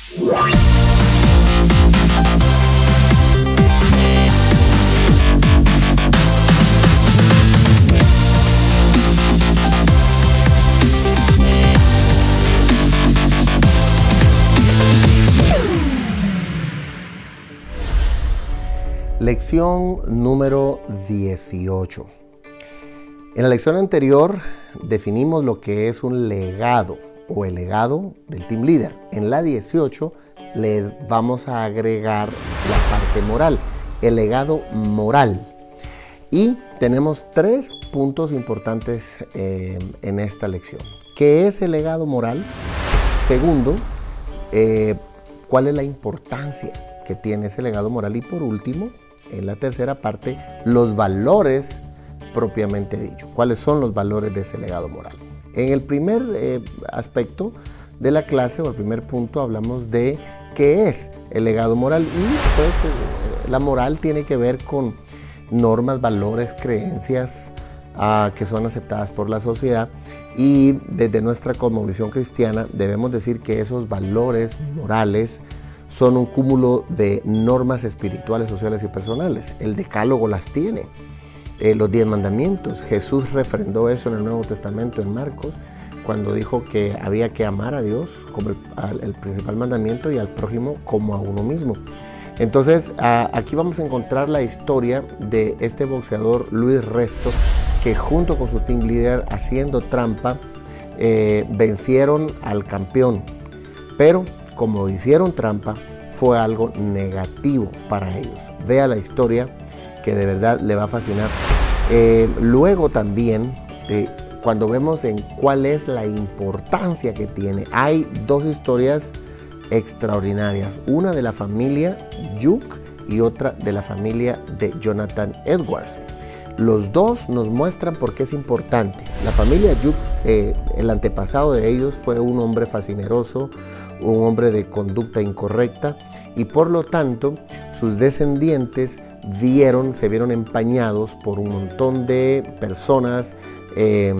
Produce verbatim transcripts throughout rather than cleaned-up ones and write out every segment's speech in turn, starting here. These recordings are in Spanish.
Lección número dieciocho. En la lección anterior definimos lo que es un legado o el legado del Team Leader. En la dieciocho le vamos a agregar la parte moral, el legado moral. Y tenemos tres puntos importantes eh, en esta lección. ¿Qué es el legado moral? Segundo, eh, ¿cuál es la importancia que tiene ese legado moral? Y por último, en la tercera parte, los valores propiamente dicho. ¿Cuáles son los valores de ese legado moral? En el primer eh, aspecto de la clase, o el primer punto, hablamos de qué es el legado moral. Y pues eh, la moral tiene que ver con normas, valores, creencias uh, que son aceptadas por la sociedad. Y desde nuestra cosmovisión cristiana debemos decir que esos valores morales son un cúmulo de normas espirituales, sociales y personales. El decálogo las tiene. Eh, los diez mandamientos. Jesús refrendó eso en el Nuevo Testamento, en Marcos, cuando dijo que había que amar a Dios como el, el principal mandamiento y al prójimo como a uno mismo. Entonces, a, aquí vamos a encontrar la historia de este boxeador Luis Resto, que junto con su team leader, haciendo trampa, eh, vencieron al campeón. Pero como hicieron trampa, fue algo negativo para ellos. Vea la historia, que de verdad le va a fascinar. Eh, luego también, eh, cuando vemos en cuál es la importancia que tiene, hay dos historias extraordinarias. Una de la familia Duke y otra de la familia de Jonathan Edwards. Los dos nos muestran por qué es importante. La familia Duke, eh, el antepasado de ellos fue un hombre fascineroso, un hombre de conducta incorrecta, y por lo tanto sus descendientes vieron, se vieron empañados por un montón de personas eh,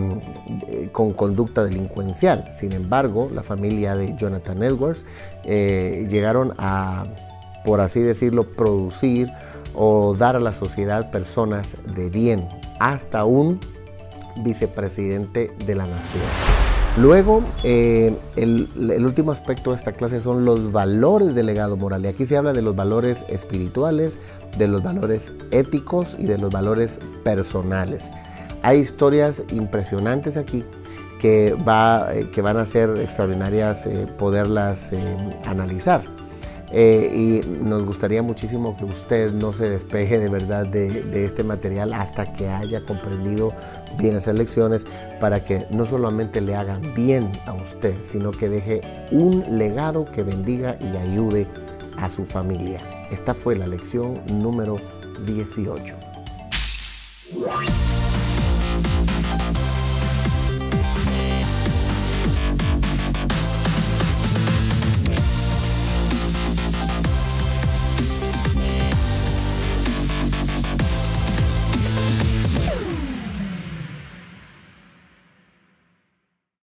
con conducta delincuencial. Sin embargo, la familia de Jonathan Edwards eh, llegaron a, por así decirlo, producir o dar a la sociedad personas de bien, hasta un vicepresidente de la nación. Luego, eh, el, el último aspecto de esta clase son los valores del legado moral. Y aquí se habla de los valores espirituales, de los valores éticos y de los valores personales. Hay historias impresionantes aquí que, va, eh, que van a ser extraordinarias eh, poderlas eh, analizar. Eh, y nos gustaría muchísimo que usted no se despeje de verdad de, de este material hasta que haya comprendido bien esas lecciones, para que no solamente le hagan bien a usted, sino que deje un legado que bendiga y ayude a su familia. Esta fue la lección número dieciocho.